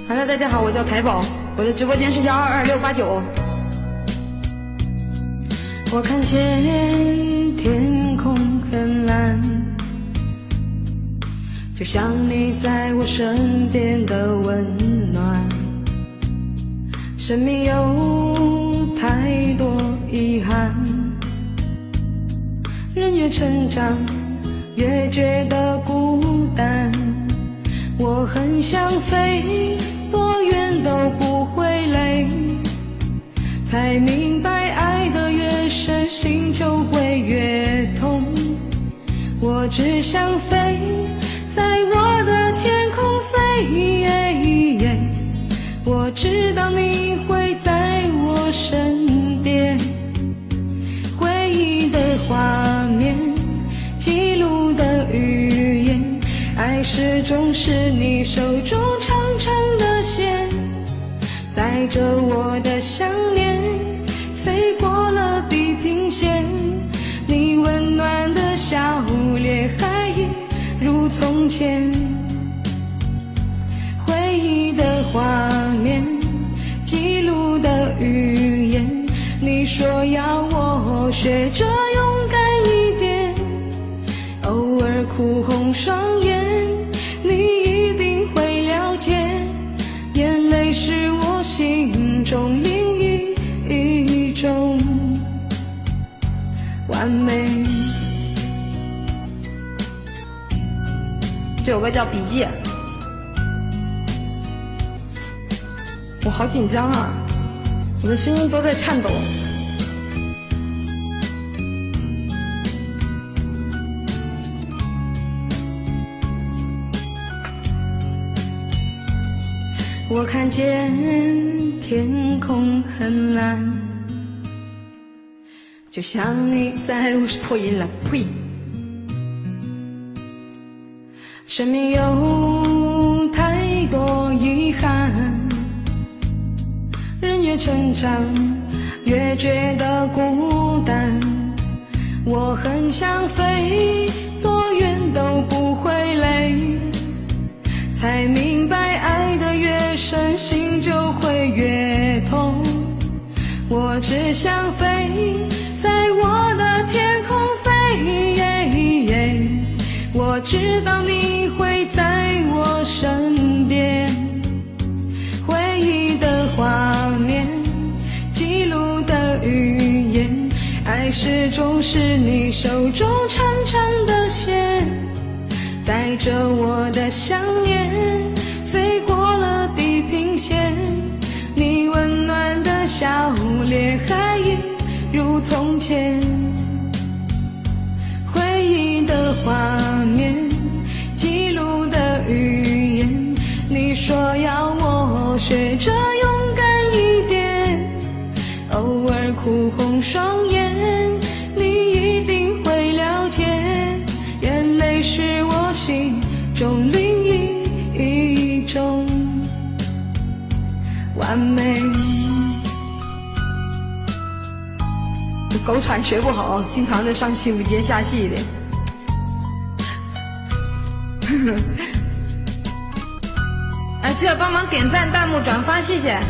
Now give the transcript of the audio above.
Hello， 大家好，我叫台宝，我的直播间是122689。我看见天空很蓝，就像你在我身边的温暖。生命有太多遗憾，人越成长越觉得孤单。我很想飞，多远都不会累，才明白爱得越深，心就会越痛。我只想飞，在我的天空飞，我知道你会在我身边。回忆的画面，记录的语言，爱始终是你手中长长的线，载着我的想念，飞过了地平线。你温暖的笑脸还一如从前，回忆的画面，记录的语言，你说要我学着勇敢一点，偶尔哭红双眼，你一定会了解，眼泪是我心中另一种完美。这首歌叫笔记，我好紧张啊，我的声音都在颤抖。我看见天空很蓝，就像你在我破音了，呸！生命有太多遗憾，人越成长越觉得孤单。我很想飞，多远都不会累，才明白爱得越深，心就会越痛。我只想飞，在我的天空飞，我知道你会在我身边。回忆的画面，记录的语言，爱始终是你手中长长的线，载着我的想念，飞过了地平线。你温暖的笑脸还一如从前，回忆的画面，记录的语言，你说要我学着勇敢一点，偶尔哭红双眼，你一定会了解，眼泪是我心中另一种完美。狗喘学不好，经常的上气不接下气的。哎，记得帮忙点赞、弹幕、转发，谢谢。